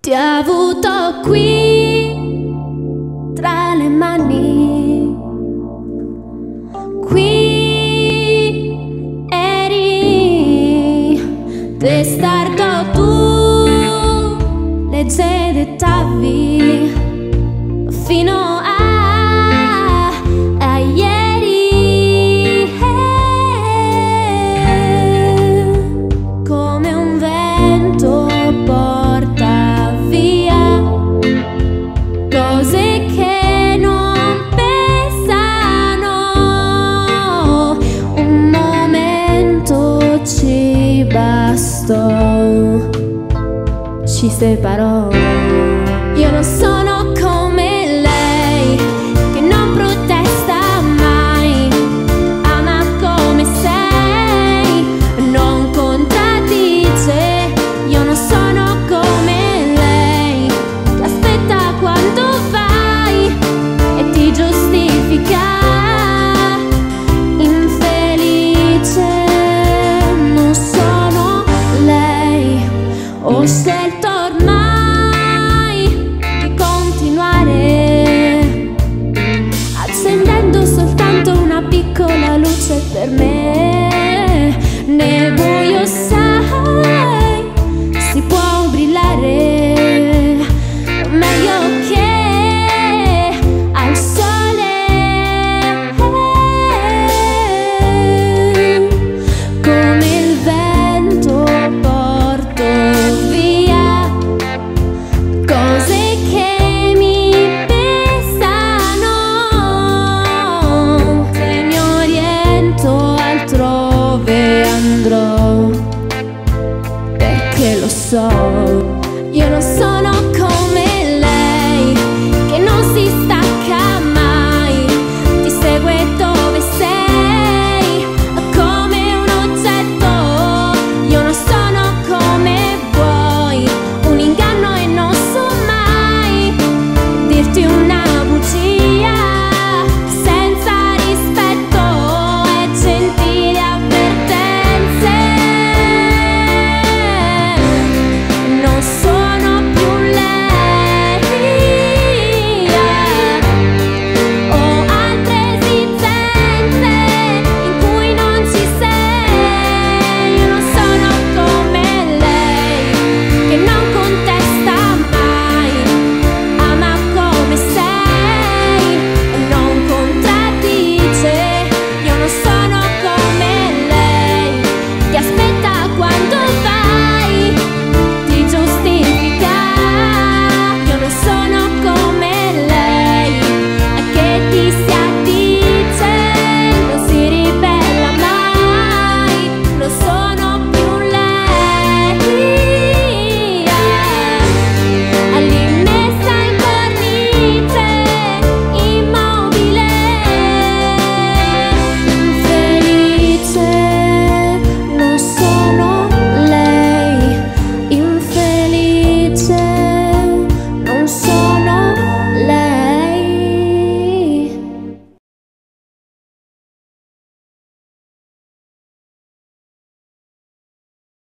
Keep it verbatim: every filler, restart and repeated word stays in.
Ti ho avuto qui tra le mani, qui eri testardo tu, legge dettavi fino a, a ieri, come un vento porta via cose che non pesano. Un momento ci bastò, ci separò. Io non sono come lei, che non protesta mai, ama come sei, non contraddice. Io non sono come lei, che aspetta quando vai e ti giustifica. Infelice, non sono lei, ho scelto ormai di continuare, accendendo soltanto una piccola luce per me. Nel buio, sai, si può brillare meglio che al sole, come il vento porto via cose che mi pesano. Se mi oriento altrove andrò, perché lo so, io non sono come